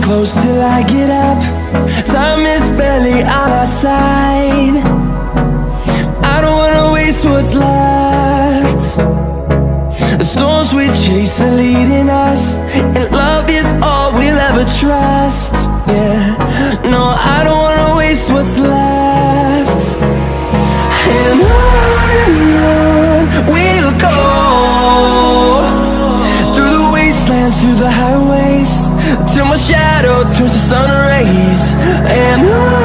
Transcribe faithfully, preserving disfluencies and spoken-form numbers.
close till I get up. Time is barely on our side. I don't wanna waste what's left. The storms we chase are leading us, and love is all we'll ever trust. Yeah, no, I don't wanna waste what's left. And on and on we'll go, through the wastelands, through the highways, till my shadow turns to sun rays. And on